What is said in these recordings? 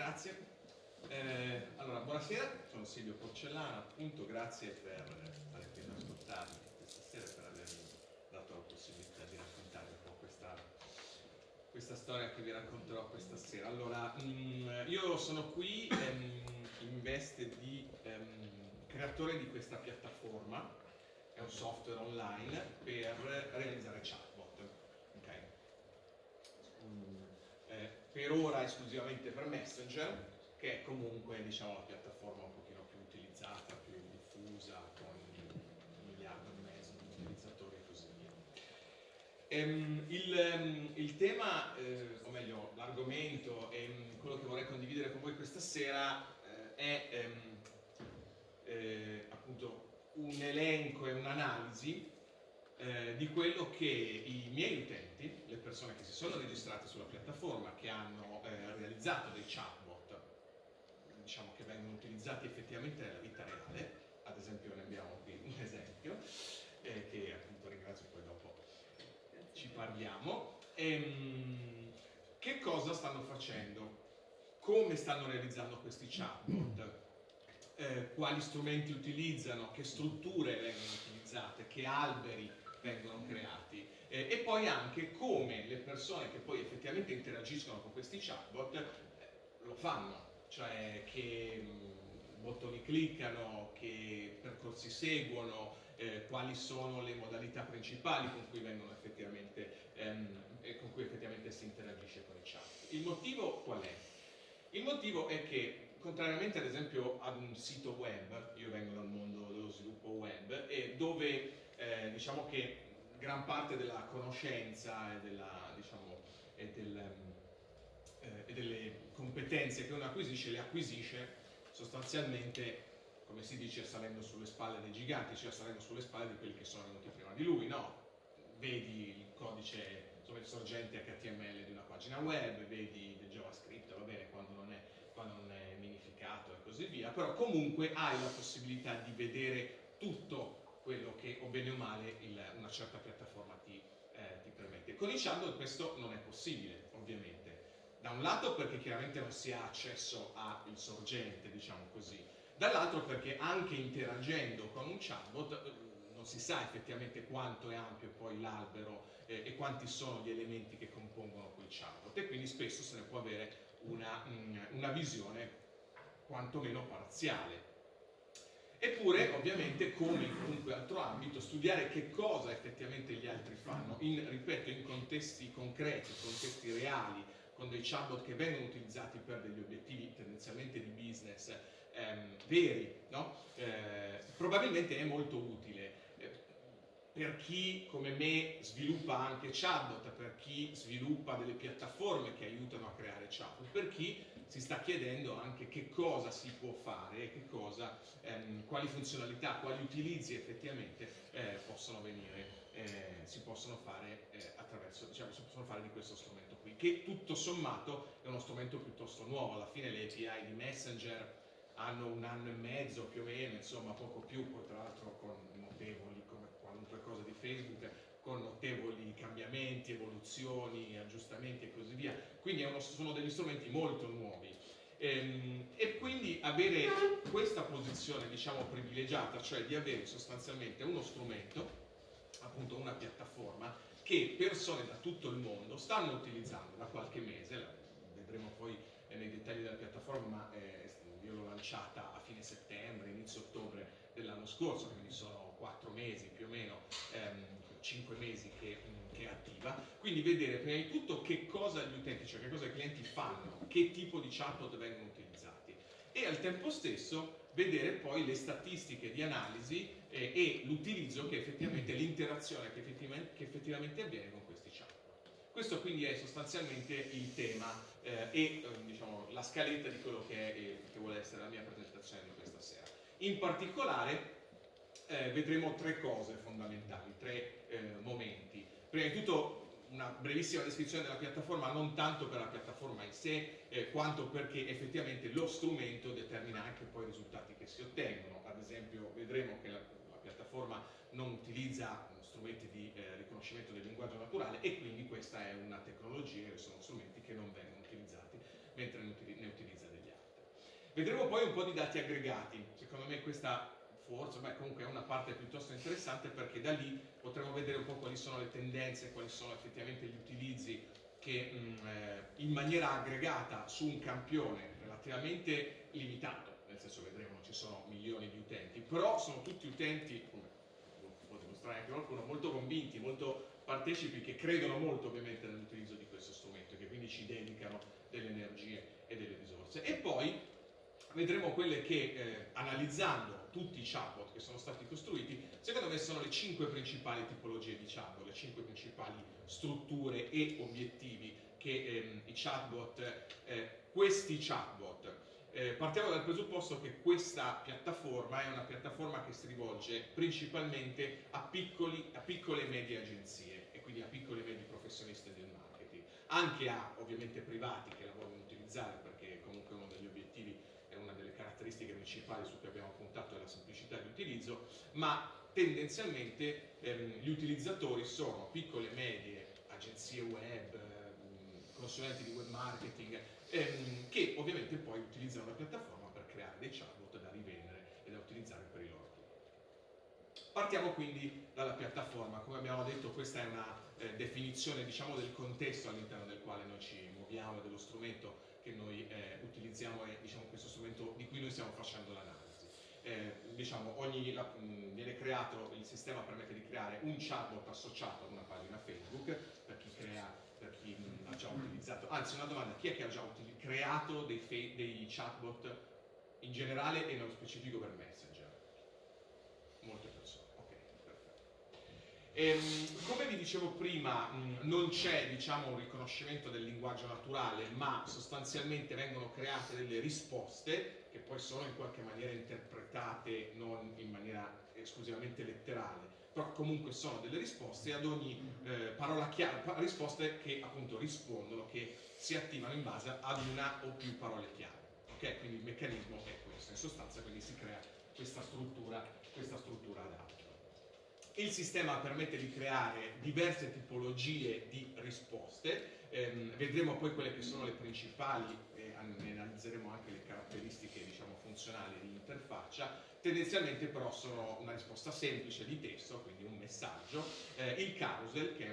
Grazie. Allora, buonasera, sono Silvio Porcellana, appunto, grazie per aver qui ad ascoltarmi questa sera e per avermi dato la possibilità di raccontare un po' questa storia che vi racconterò questa sera. Allora, io sono qui in veste di creatore di questa piattaforma, è un software online per realizzare chatbot. Okay. Per ora esclusivamente per Messenger, che è comunque, diciamo, la piattaforma un pochino più utilizzata, più diffusa, con 1,5 miliardi di utilizzatori e così via. Il tema, o meglio l'argomento e quello che vorrei condividere con voi questa sera è appunto un elenco e un'analisi di quello che i miei utenti, le persone che si sono registrate sulla piattaforma, che hanno realizzato dei chatbot, diciamo che vengono utilizzati effettivamente nella vita reale. Ad esempio ne abbiamo qui un esempio, che appunto ringrazio, poi dopo ci parliamo. Che cosa stanno facendo? Come stanno realizzando questi chatbot? Quali strumenti utilizzano? Che strutture vengono utilizzate? Che alberi vengono creati? E poi anche come le persone che poi effettivamente interagiscono con questi chatbot lo fanno, cioè che bottoni cliccano, che percorsi seguono, quali sono le modalità principali con cui vengono effettivamente con cui effettivamente si interagisce con i chat. Il motivo qual è? Il motivo è che, contrariamente ad esempio ad un sito web, io vengo dal mondo dello sviluppo web, e dove diciamo che gran parte della conoscenza e delle competenze che uno acquisisce, le acquisisce sostanzialmente, come si dice, salendo sulle spalle dei giganti, cioè salendo sulle spalle di quelli che sono venuti prima di lui, no? Vedi il codice, insomma, il sorgente HTML di una pagina web, vedi del JavaScript, va bene, quando non è minificato e così via, però comunque hai la possibilità di vedere tutto quello che, o bene o male, una certa piattaforma ti permette. Con i chatbot questo non è possibile, ovviamente. Da un lato perché chiaramente non si ha accesso al sorgente, diciamo così, dall'altro perché anche interagendo con un chatbot non si sa effettivamente quanto è ampio poi l'albero e quanti sono gli elementi che compongono quel chatbot, e quindi spesso se ne può avere una visione quantomeno parziale. Eppure, ovviamente, come in qualunque altro ambito, studiare che cosa effettivamente gli altri fanno, ripeto, in contesti concreti, contesti reali, con dei chatbot che vengono utilizzati per degli obiettivi tendenzialmente di business veri, no? Probabilmente è molto utile. Per chi come me sviluppa anche chatbot, per chi sviluppa delle piattaforme che aiutano a creare chatbot, per chi si sta chiedendo anche che cosa si può fare, che cosa, quali funzionalità, quali utilizzi effettivamente possono venire, si possono fare attraverso, diciamo, si possono fare di questo strumento qui, che tutto sommato è uno strumento piuttosto nuovo. Alla fine le API di Messenger hanno 1 anno e mezzo più o meno, insomma poco più, poi tra l'altro con notevoli, come qualunque cosa di Facebook, con notevoli cambiamenti, evoluzioni, aggiustamenti e così via, quindi sono degli strumenti molto nuovi. E quindi avere questa posizione, diciamo, privilegiata, cioè di avere sostanzialmente uno strumento, appunto una piattaforma, che persone da tutto il mondo stanno utilizzando da qualche mese, vedremo poi nei dettagli della piattaforma, ma io l'ho lanciata a fine settembre, inizio ottobre dell'anno scorso, quindi sono 4 mesi più o meno, 5 mesi che è attiva. Quindi vedere prima di tutto che cosa gli utenti, cioè che cosa i clienti fanno, che tipo di chatbot vengono utilizzati, e al tempo stesso vedere poi le statistiche di analisi e l'utilizzo che effettivamente, l'interazione che effettivamente avviene con questi chatbot. Questo quindi è sostanzialmente il tema diciamo, la scaletta di quello che vuole essere la mia presentazione di questa sera. In particolare vedremo 3 cose fondamentali, 3 momenti. Prima di tutto una brevissima descrizione della piattaforma, non tanto per la piattaforma in sé, quanto perché effettivamente lo strumento determina anche poi i risultati che si ottengono. Ad esempio vedremo che la piattaforma non utilizza strumenti di riconoscimento del linguaggio naturale, e quindi questa è una tecnologia, sono strumenti che non vengono utilizzati, mentre ne utilizza degli Vedremo poi un po' di dati aggregati, secondo me questa forse, comunque è una parte piuttosto interessante, perché da lì potremo vedere un po' quali sono le tendenze, quali sono effettivamente gli utilizzi che in maniera aggregata su un campione relativamente limitato, nel senso vedremo non ci sono milioni di utenti, però sono tutti utenti, come può dimostrare anche qualcuno, molto convinti, molto partecipi, che credono molto ovviamente nell'utilizzo di questo strumento e che quindi ci dedicano delle energie e delle risorse. E poi vedremo quelle che, analizzando tutti i chatbot che sono stati costruiti, secondo me sono le 5 principali tipologie di chatbot, le 5 principali strutture e obiettivi che i chatbot, questi chatbot, partiamo dal presupposto che questa piattaforma è una piattaforma che si rivolge principalmente a piccole e medie agenzie e quindi a piccole e medie professionisti del marketing, anche a ovviamente privati che la vogliono utilizzare, perché comunque uno degli obiettivi è una delle caratteristiche principali su cui abbiamo puntato è la semplicità di utilizzo, ma tendenzialmente gli utilizzatori sono piccole e medie agenzie web, consulenti di web marketing, che ovviamente poi utilizzano la piattaforma per creare dei chatbot da rivendere e da utilizzare per i loro clienti. Partiamo quindi dalla piattaforma. Come abbiamo detto, questa è una definizione, diciamo, del contesto all'interno del quale noi ci muoviamo, dello strumento che noi utilizziamo e, diciamo, questo strumento di cui noi stiamo facendo l'analisi. Diciamo, viene creato, il sistema permette di creare un chatbot associato ad una pagina Facebook per chi ha già utilizzato. Anzi, una domanda: chi è che ha già creato dei chatbot in generale e nello specifico per Messenger? Molte persone. Ok, perfetto. Come vi dicevo prima, non c'è, diciamo, un riconoscimento del linguaggio naturale, ma sostanzialmente vengono create delle risposte che poi sono in qualche maniera interpretate non in maniera esclusivamente letterale, però comunque sono delle risposte ad ogni parola chiave, risposte che appunto rispondono, che si attivano in base ad una o più parole chiave. Ok, quindi il meccanismo è questo, in sostanza, quindi si crea questa struttura ad arte. Il sistema permette di creare diverse tipologie di risposte, vedremo poi quelle che sono le principali, ne analizzeremo anche le caratteristiche, diciamo, funzionali dell'interfaccia. Tendenzialmente però sono una risposta semplice di testo, quindi un messaggio, il carousel, che è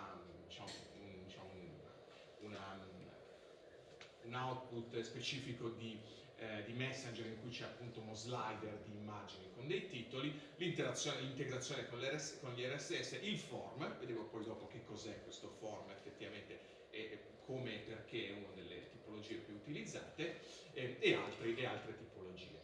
un output specifico di Messenger, in cui c'è appunto uno slider di immagini con dei titoli, l'integrazione con gli RSS, il form, vedremo poi dopo che cos'è questo form effettivamente e come e perché è una delle tipologie più utilizzate, e altre tipologie.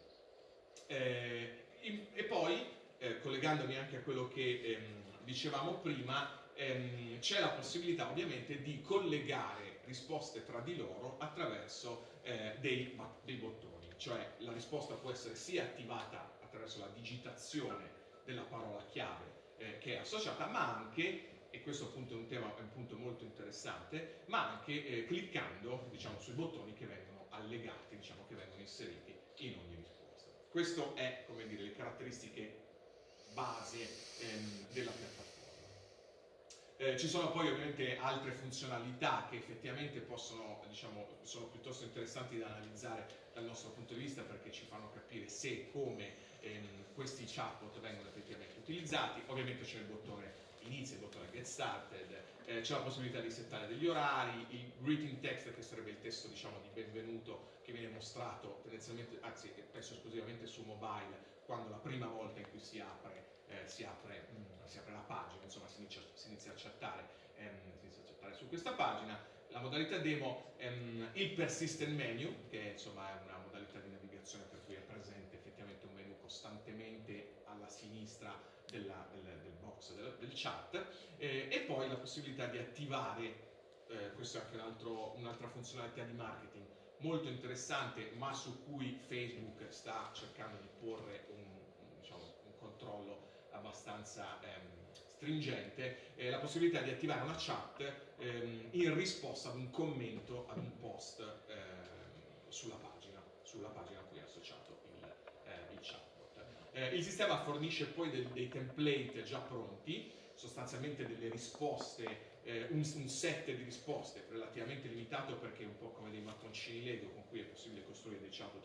E poi, collegandomi anche a quello che dicevamo prima, c'è la possibilità ovviamente di collegare risposte tra di loro attraverso dei bottoni, cioè la risposta può essere sia attivata attraverso la digitazione della parola chiave che è associata, ma anche, e questo appunto è un punto molto interessante, ma anche cliccando, diciamo, sui bottoni che vengono allegati, diciamo, che vengono inseriti in ogni risposta. Questo è, come dire, le caratteristiche base della piattaforma. Ci sono poi ovviamente altre funzionalità che effettivamente possono, diciamo, sono piuttosto interessanti da analizzare dal nostro punto di vista, perché ci fanno capire se e come questi chatbot vengono effettivamente utilizzati. Ovviamente c'è il bottone inizia, il bottone get started, c'è la possibilità di settare degli orari, il greeting text, che sarebbe il testo, diciamo, di benvenuto che viene mostrato tendenzialmente, anzi penso esclusivamente su mobile, quando la prima volta in cui si apre la pagina, insomma si inizia a chattare su questa pagina. La modalità demo, il persistent menu, che insomma è una modalità di navigazione per cui è presente effettivamente un menu costantemente alla sinistra del box del chat, e poi la possibilità di attivare, questo è anche un'altra funzionalità di marketing molto interessante, ma su cui Facebook sta cercando di porre un controllo abbastanza stringente, la possibilità di attivare una chat in risposta ad un commento, ad un post sulla pagina a cui è associato il chatbot. Il sistema fornisce poi dei template già pronti, sostanzialmente delle risposte, un set di risposte relativamente limitato, perché è un po' come dei mattoncini Lego con cui è possibile costruire dei chatbot ovviamente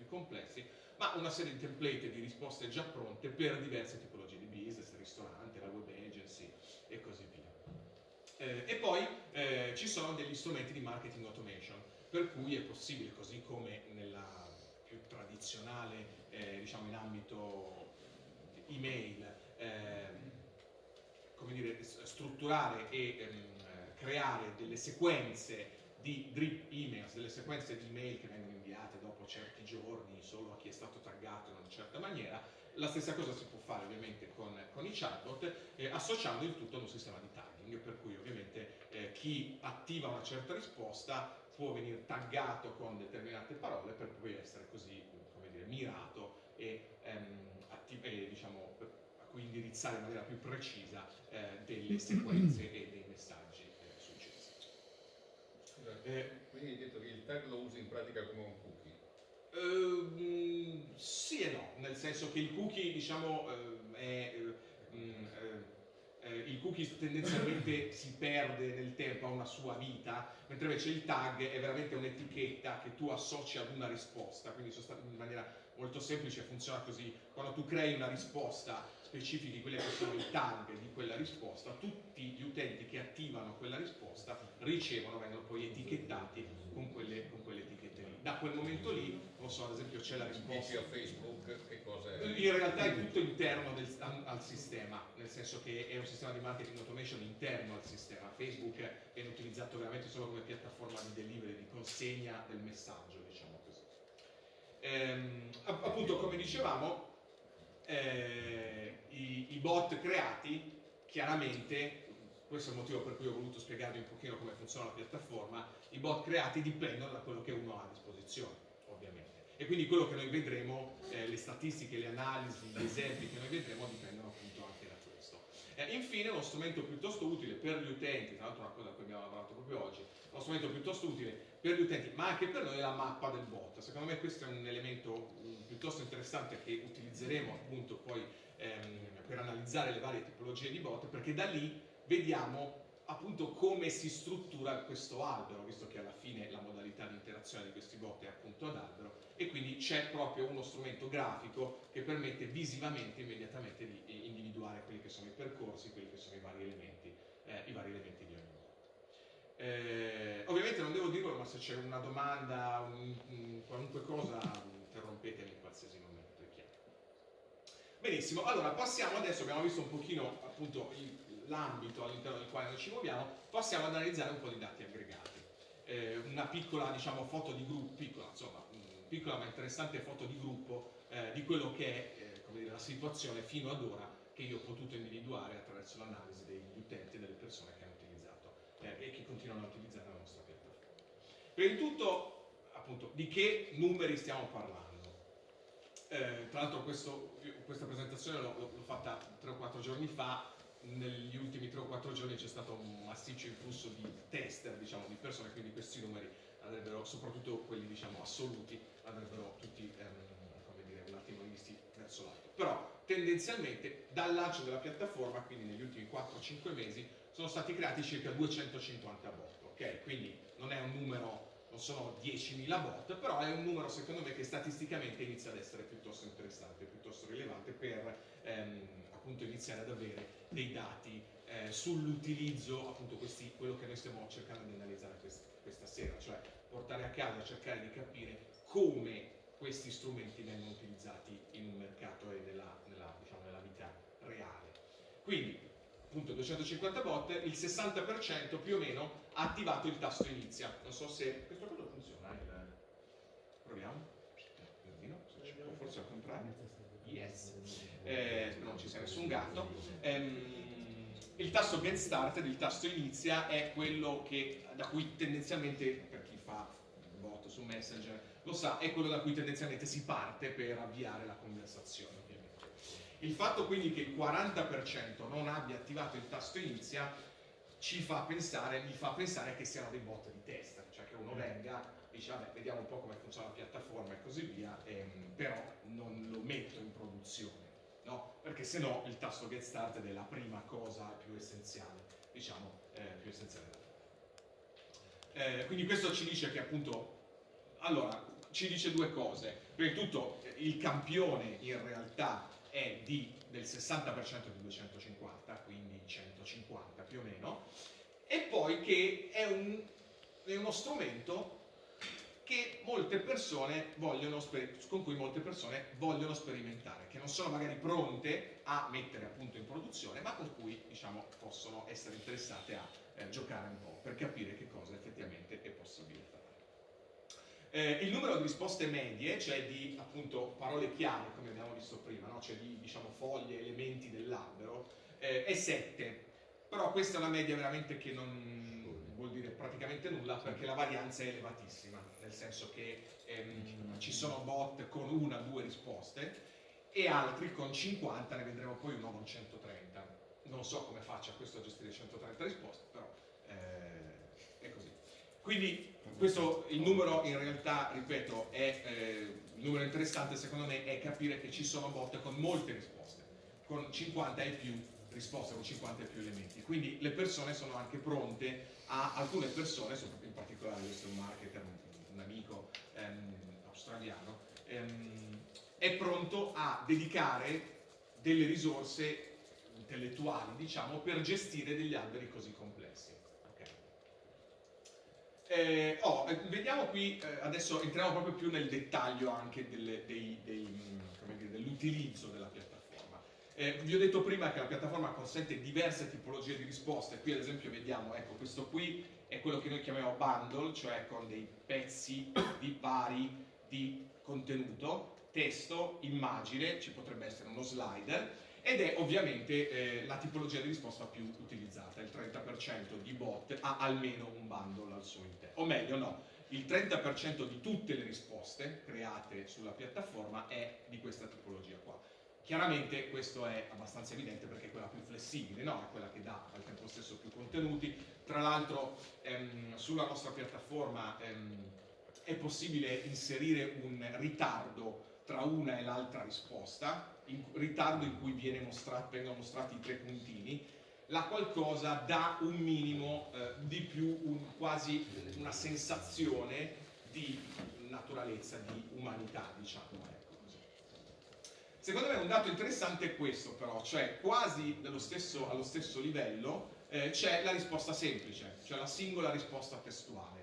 più complessi, ma una serie di template di risposte già pronte per diverse tipologie di business, ristorante, la web agency e così via. E poi ci sono degli strumenti di marketing automation, per cui è possibile, così come nella più tradizionale, diciamo in ambito email, come dire, strutturare e creare delle sequenze di drip emails, delle sequenze di email che vengono inviate dopo certi giorni solo a chi è stato taggato in una certa maniera. La stessa cosa si può fare ovviamente con i chatbot, associando il tutto a un sistema di tagging, per cui ovviamente chi attiva una certa risposta può venire taggato con determinate parole per poi essere così, come dire, mirato e diciamo, a cui indirizzare in maniera più precisa delle sequenze e dei messaggi successivi. Quindi hai detto che il tag lo usi in pratica come un cookie? Sì e no, nel senso che il cookie, diciamo, il cookie tendenzialmente si perde nel tempo, ha una sua vita, mentre invece il tag è veramente un'etichetta che tu associ ad una risposta, quindi in maniera molto semplice funziona così: quando tu crei una risposta, specifichi quelli che sono i tag di quella risposta, tutti gli utenti che attivano quella risposta ricevono, vengono poi etichettati con quelle etichette lì. Da quel momento lì, non so, ad esempio c'è la risposta... Dici a Facebook che cosa è? In realtà è tutto interno al sistema, nel senso che è un sistema di marketing automation interno al sistema. Facebook viene utilizzato veramente solo come piattaforma di delivery, di consegna del messaggio, diciamo così. Appunto, come dicevamo, i bot creati, chiaramente, questo è il motivo per cui ho voluto spiegarvi un pochino come funziona la piattaforma, i bot creati dipendono da quello che uno ha a disposizione, ovviamente. E quindi quello che noi vedremo, le statistiche, le analisi, gli esempi che noi vedremo dipendono appunto anche da questo. Infine, uno strumento piuttosto utile per gli utenti, tra l'altro una cosa a cui abbiamo lavorato proprio oggi, uno strumento piuttosto utile per gli utenti, ma anche per noi, è la mappa del bot. Secondo me questo è un elemento piuttosto interessante che utilizzeremo appunto poi per analizzare le varie tipologie di bot, perché da lì vediamo appunto come si struttura questo albero, visto che alla fine la modalità di interazione di questi bot è appunto ad albero, e quindi c'è proprio uno strumento grafico che permette visivamente immediatamente di individuare quelli che sono i percorsi, quelli che sono i vari elementi di ogni bot. Ovviamente non devo dirlo, ma se c'è una domanda, qualunque cosa, interrompetemi in qualsiasi momento, è chiaro. Benissimo, allora passiamo adesso, abbiamo visto un pochino appunto l'ambito all'interno del quale noi ci muoviamo, passiamo ad analizzare un po' di dati aggregati. Una piccola, diciamo, foto di gruppo, piccola ma interessante foto di gruppo di quello che è come dire, la situazione fino ad ora che io ho potuto individuare attraverso l'analisi degli utenti e delle persone che hanno utilizzato e che continuano a utilizzare la nostra piattaforma. Prima di tutto, appunto, di che numeri stiamo parlando? Tra l'altro questa presentazione l'ho fatta 3 o 4 giorni fa. Negli ultimi 3 o 4 giorni c'è stato un massiccio influsso di tester, diciamo, di persone, quindi questi numeri andrebbero, soprattutto quelli diciamo assoluti, andrebbero tutti come dire, un attimo rivisti verso l'alto. Però tendenzialmente dal lancio della piattaforma, quindi negli ultimi 4-5 mesi, sono stati creati circa 250 bot, ok? Quindi non è un numero, non sono 10.000 bot, però è un numero secondo me che statisticamente inizia ad essere piuttosto interessante, piuttosto rilevante per appunto iniziare ad avere dei dati sull'utilizzo, appunto quello che noi stiamo cercando di analizzare questa sera, cioè portare a casa, cercare di capire come questi strumenti vengono utilizzati in un mercato e diciamo, nella vita reale. Quindi, appunto, 250 bot, il 60% più o meno ha attivato il tasto inizia. Non so se questo cosa funziona. Proviamo. Forse al contrario. Yes. Non ci sia nessun gatto. Il tasto Get Started, il tasto inizia, è quello da cui tendenzialmente, per chi fa bot su Messenger lo sa, è quello da cui tendenzialmente si parte per avviare la conversazione, ovviamente. Il fatto quindi che il 40% non abbia attivato il tasto inizia mi fa pensare che siano dei bot di testa, cioè che uno venga, dice vabbè, vediamo un po' come funziona la piattaforma e così via, però non lo metto in produzione. No? Perché se no il tasto Get Started è la prima cosa più essenziale, diciamo, più essenziale da fare. Quindi questo ci dice che appunto, allora, ci dice due cose. Prima di tutto il campione in realtà è del 60% di 250, quindi 150 più o meno, e poi che è uno strumento che molte persone con cui molte persone vogliono sperimentare, che non sono magari pronte a mettere appunto in produzione, ma con cui diciamo possono essere interessate a giocare un po' per capire che cosa effettivamente è possibile fare. Il numero di risposte medie, cioè di appunto parole chiave, come abbiamo visto prima, no? Cioè di diciamo foglie, elementi dell'albero, è 7, però questa è una media veramente che non vuol dire praticamente nulla, perché la varianza è elevatissima, nel senso che ci sono bot con 1-2 risposte e altri con 50, ne vedremo poi uno con 130. Non so come faccia questo a gestire 130 risposte, però è così. Quindi il numero in realtà, ripeto, il numero interessante secondo me è capire che ci sono bot con molte risposte, con 50 e più risposte, con 50 e più elementi. Quindi le persone sono anche pronte alcune persone, in particolare questo è un marketer, un amico australiano, è pronto a dedicare delle risorse intellettuali, diciamo, per gestire degli alberi così complessi. Vediamo qui, adesso entriamo proprio più nel dettaglio anche dell'utilizzo della piattaforma. Vi ho detto prima che la piattaforma consente diverse tipologie di risposte. Qui ad esempio vediamo, ecco, questo qui è quello che noi chiamiamo bundle, cioè con dei pezzi vari di contenuto, testo, immagine, ci potrebbe essere uno slider, ed è ovviamente la tipologia di risposta più utilizzata. Il 30% di bot ha almeno un bundle al suo interno, o meglio no, il 30% di tutte le risposte create sulla piattaforma è di questa tipologia qua. Chiaramente questo è abbastanza evidente perché è quella più flessibile, no? È quella che dà al tempo stesso più contenuti. Tra l'altro sulla nostra piattaforma è possibile inserire un ritardo tra una e l'altra risposta, ritardo in cui vengono mostrati i 3 puntini, la qual cosa dà un minimo di più, quasi una sensazione di naturalezza, di umanità, diciamo. Ecco così. Secondo me un dato interessante è questo però, cioè quasi allo stesso livello c'è la risposta semplice, cioè la singola risposta testuale,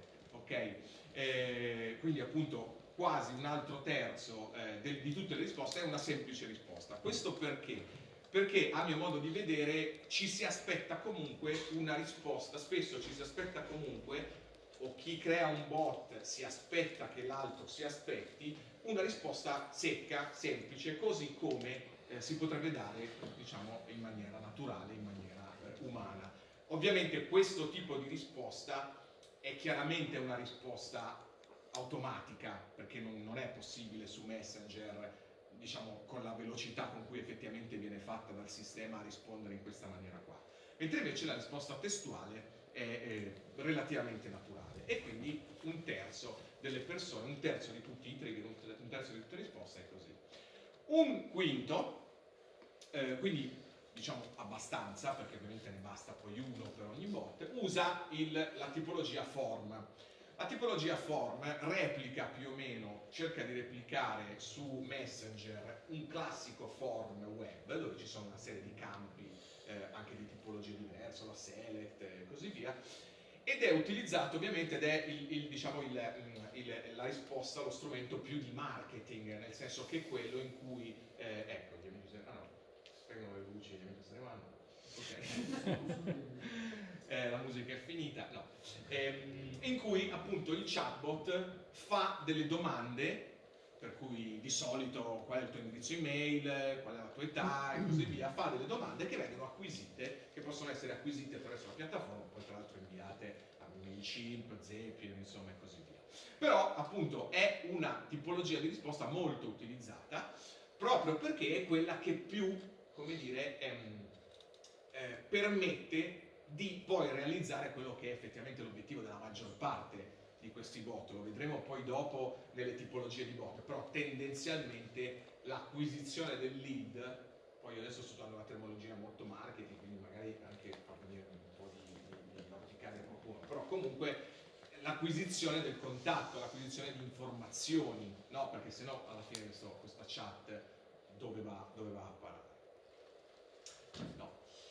ok? Quindi appunto quasi un altro terzo di tutte le risposte è una semplice risposta. Questo perché? Perché a mio modo di vedere ci si aspetta comunque una risposta, spesso ci si aspetta comunque, o chi crea un bot si aspetta che l'altro si aspetti, una risposta secca, semplice, così come si potrebbe dare, diciamo, in maniera naturale, in maniera umana. Ovviamente questo tipo di risposta è chiaramente una risposta automatica, perché non è possibile su Messenger, diciamo, con la velocità con cui effettivamente viene fatta dal sistema a rispondere in questa maniera qua. Mentre invece la risposta testuale è relativamente naturale e quindi un terzo delle persone, un terzo di tutti i trigger, un terzo di tutte le risposte è così. Un quinto, quindi diciamo abbastanza, perché ovviamente ne basta poi uno per ogni bot, usa la tipologia form. La tipologia form replica più o meno, cerca di replicare su Messenger un classico form web, dove ci sono una serie di campi anche di tipologie diverse, la select e così via, ed è utilizzato ovviamente, ed è la risposta, lo strumento più di marketing, nel senso che è quello in cui, ecco, gli amici, spengono le luci, gli amici se ne vanno, ok. La musica è finita, no. In cui appunto il chatbot fa delle domande, per cui di solito qual è il tuo indirizzo email, qual è la tua età e così via, fa delle domande che vengono acquisite, che possono essere acquisite attraverso la piattaforma, poi tra l'altro inviate a MailChimp, Zapier, insomma e così via. Però appunto è una tipologia di risposta molto utilizzata, proprio perché è quella che più, come dire, permette di poi realizzare quello che è effettivamente l'obiettivo della maggior parte di questi bot. Lo vedremo poi dopo nelle tipologie di bot, però tendenzialmente l'acquisizione del lead, poi adesso sto usando una terminologia molto marketing, quindi magari anche fa venire un po' di orticaria a qualcuno, però comunque l'acquisizione del contatto, l'acquisizione di informazioni, no? Perché sennò alla fine questa chat dove va a parare? No.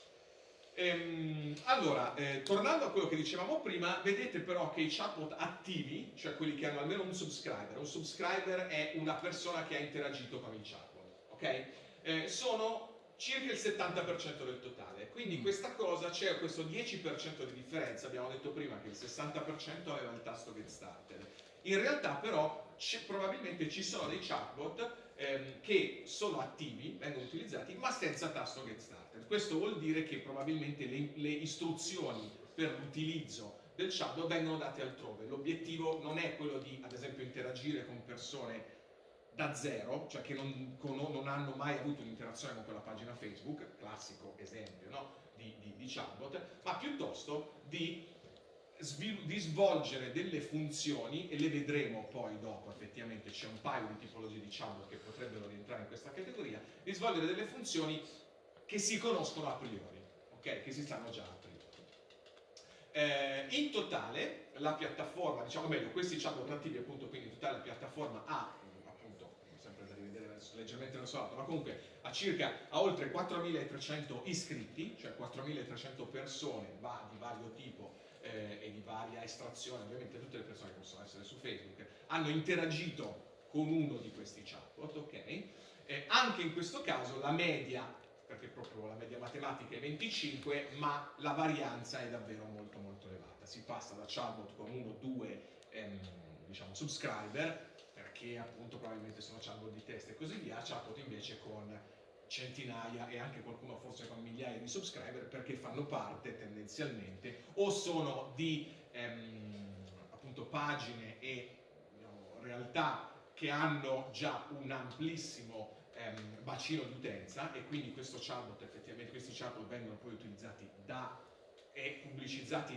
Allora, tornando a quello che dicevamo prima, vedete però che i chatbot attivi, cioè quelli che hanno almeno un subscriber è una persona che ha interagito con il chatbot, ok? Sono circa il 70% del totale, quindi questa cosa, c'è questo 10% di differenza. Abbiamo detto prima che il 60% aveva il tasto Get Started. In realtà però probabilmente ci sono dei chatbot che sono attivi, vengono utilizzati, ma senza tasto Get Started. Questo vuol dire che probabilmente le istruzioni per l'utilizzo del chatbot vengono date altrove. L'obiettivo non è quello di, ad esempio, interagire con persone da zero, cioè che non hanno mai avuto un'interazione con quella pagina Facebook, classico esempio, no? di chatbot, ma piuttosto di svolgere delle funzioni, e le vedremo poi dopo, effettivamente c'è un paio di tipologie di chatbot che potrebbero rientrare in questa categoria, di svolgere delle funzioni che si conoscono a priori, ok? Che si sanno già a priori. In totale la piattaforma, diciamo meglio, questi chatbot attivi appunto, quindi in totale la piattaforma ha, appunto, sempre da rivedere leggermente verso l'alto, ma comunque a oltre 4.300 iscritti, cioè 4.300 persone di vario tipo e di varia estrazione, ovviamente tutte le persone che possono essere su Facebook, hanno interagito con uno di questi chatbot, ok? Anche in questo caso la media, perché proprio la media matematica è 25, ma la varianza è davvero molto molto elevata. Si passa da chatbot con 1-2 diciamo subscriber, perché appunto probabilmente sono chatbot di test e così via, a chatbot invece con centinaia e anche qualcuno forse con migliaia di subscriber, perché fanno parte tendenzialmente o sono di appunto pagine e realtà che hanno già un amplissimo bacino di utenza, e quindi questo chatbot, effettivamente questi chatbot vengono poi utilizzati e pubblicizzati in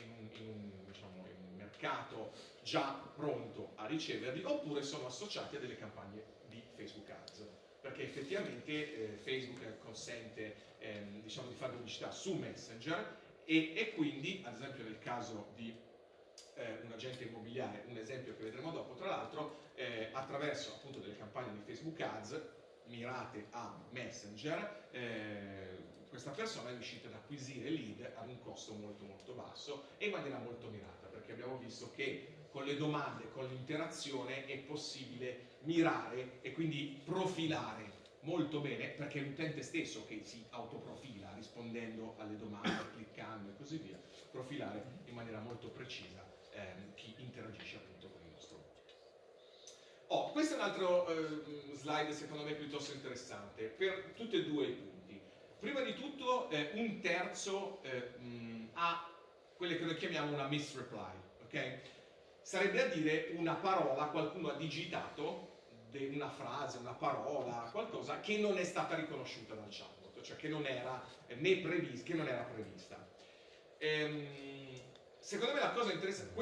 un mercato già pronto a riceverli, oppure sono associati a delle campagne di Facebook Ads, perché effettivamente Facebook consente diciamo di fare pubblicità su Messenger e quindi, ad esempio nel caso di un agente immobiliare, un esempio che vedremo dopo tra l'altro, attraverso appunto delle campagne di Facebook Ads mirate a Messenger, questa persona è riuscita ad acquisire lead ad un costo molto molto basso e in maniera molto mirata, perché abbiamo visto che con le domande, con l'interazione è possibile mirare e quindi profilare molto bene, perché è l'utente stesso che si autoprofila rispondendo alle domande, cliccando e così via, profilare in maniera molto precisa chi interagisce appunto con il nostro mondo. Questo è un altro slide secondo me piuttosto interessante per tutti e due i punti. Prima di tutto un terzo ha quelle che noi chiamiamo una misreply, ok? Sarebbe a dire una parola, qualcuno ha digitato una frase, una parola, qualcosa che non è stata riconosciuta dal chatbot, cioè che non era che non era prevista. Secondo me la cosa interessante,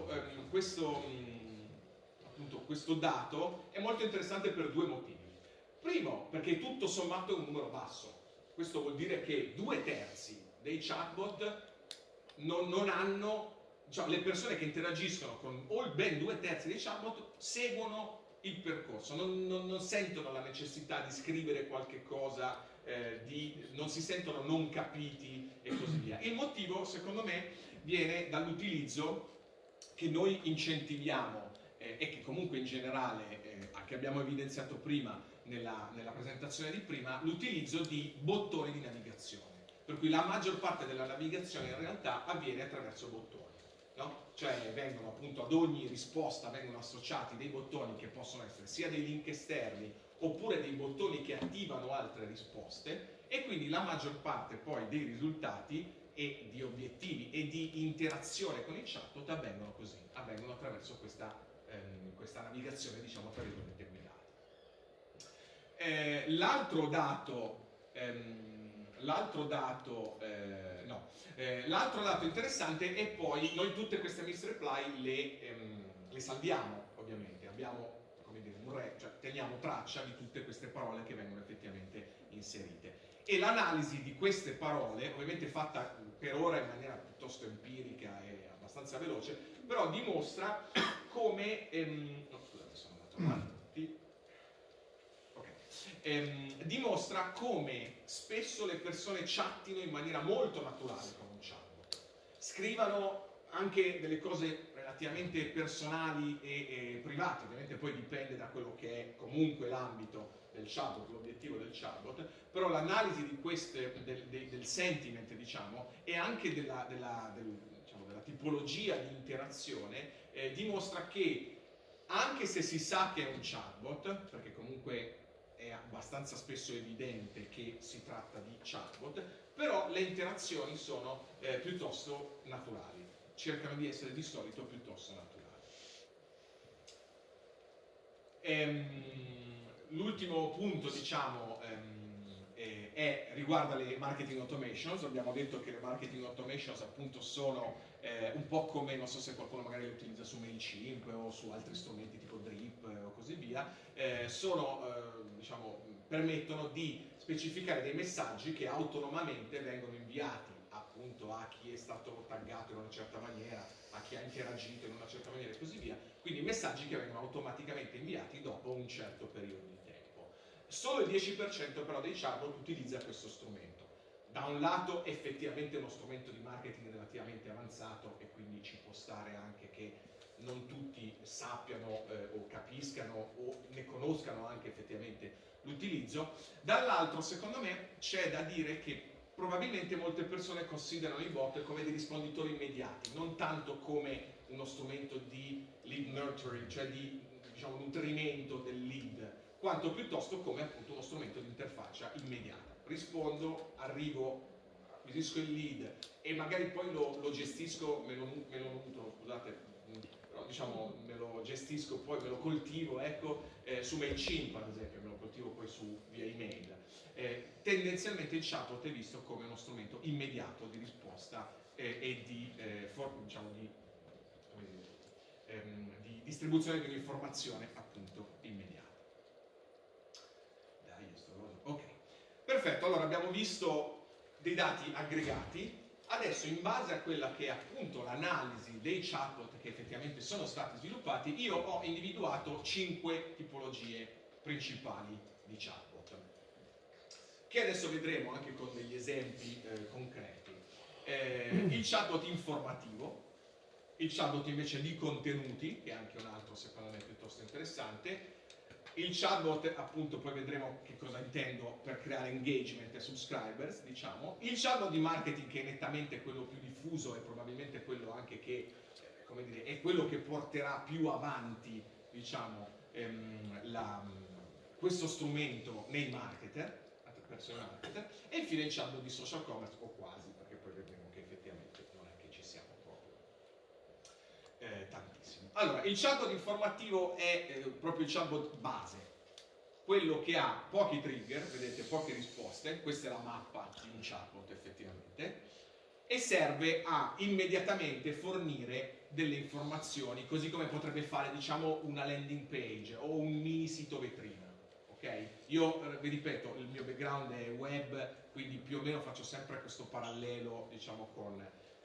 questo dato è molto interessante per due motivi. Primo, perché tutto sommato è un numero basso. Questo vuol dire che 2/3 dei chatbot non hanno, diciamo, le persone che interagiscono con ben 2/3 dei chatbot seguono il percorso, non sentono la necessità di scrivere qualche cosa, non si sentono non capiti e così via. Il motivo, secondo me, viene dall'utilizzo che noi incentiviamo e che comunque in generale, che abbiamo evidenziato prima nella presentazione di prima, l'utilizzo di bottoni di navigazione. Per cui la maggior parte della navigazione in realtà avviene attraverso bottoni, no? Cioè vengono appunto ad ogni risposta vengono associati dei bottoni che possono essere sia dei link esterni oppure dei bottoni che attivano altre risposte, e quindi la maggior parte poi dei risultati e di obiettivi e di interazione con il chatbot avvengono così, avvengono attraverso questa navigazione, diciamo, tra virgolette guidata. L'altro dato interessante è poi, noi tutte queste misreply le salviamo, ovviamente, abbiamo, come dire, cioè teniamo traccia di tutte queste parole che vengono effettivamente inserite. E l'analisi di queste parole, ovviamente fatta per ora in maniera piuttosto empirica e abbastanza veloce, però dimostra come... scusate, sono andato avanti. Dimostra come spesso le persone chattino in maniera molto naturale con un chatbot. Scrivano anche delle cose relativamente personali e private, ovviamente poi dipende da quello che è comunque l'ambito del chatbot, l'obiettivo del chatbot, però l'analisi di del sentiment, diciamo, e anche della tipologia di interazione dimostra che anche se si sa che è un chatbot, perché comunque è abbastanza spesso evidente che si tratta di chatbot, però le interazioni sono piuttosto naturali, cercano di essere di solito piuttosto naturali. L'ultimo punto, diciamo, riguarda le marketing automations. Abbiamo detto che le marketing automations appunto sono un po' come, non so se qualcuno magari le utilizza su MailChimp o su altri strumenti tipo Drip o così via, diciamo, permettono di specificare dei messaggi che autonomamente vengono inviati appunto a chi è stato taggato in una certa maniera, a chi ha interagito in una certa maniera e così via, quindi messaggi che vengono automaticamente inviati dopo un certo periodo di tempo. Solo il 10% però dei chatbot utilizza questo strumento. Da un lato effettivamente è uno strumento di marketing relativamente avanzato e quindi ci può stare anche che non tutti sappiano o capiscano o ne conoscano anche effettivamente l'utilizzo. Dall'altro, secondo me, c'è da dire che probabilmente molte persone considerano i bot come dei risponditori immediati, non tanto come uno strumento di lead nurturing, cioè di, diciamo, nutrimento del lead, quanto piuttosto come appunto uno strumento di interfaccia immediata. Rispondo, arrivo, acquisisco il lead e magari poi lo gestisco, me lo nutro, scusate, però diciamo me lo gestisco, poi me lo coltivo, ecco, su MailChimp ad esempio, me lo coltivo poi via email. Tendenzialmente il chatbot è visto come uno strumento immediato di risposta e di distribuzione di un'informazione appunto immediata. Dai, ok, perfetto. Allora abbiamo visto dei dati aggregati. Adesso, in base a quella che è appunto l'analisi dei chatbot che effettivamente sono stati sviluppati, io ho individuato 5 tipologie principali di chatbot, che adesso vedremo anche con degli esempi concreti. Il chatbot informativo, il chatbot invece di contenuti, che è anche un altro secondo me piuttosto interessante, il chatbot, appunto, poi vedremo che cosa intendo per creare engagement e subscribers, diciamo. Il chatbot di marketing, che è nettamente quello più diffuso e probabilmente quello anche che, come dire, è quello che porterà più avanti, diciamo, questo strumento nei marketer, persone marketer, e infine il chatbot di social commerce, o quasi, perché poi vedremo che effettivamente non è che ci siamo proprio tantissimo. Allora, il chatbot informativo è proprio il chatbot base, quello che ha pochi trigger, vedete, poche risposte, questa è la mappa di un chatbot effettivamente, e serve a immediatamente fornire delle informazioni, così come potrebbe fare, diciamo, una landing page o un mini sito vetrina. Okay? Io vi ripeto, il mio background è web, quindi più o meno faccio sempre questo parallelo, diciamo, con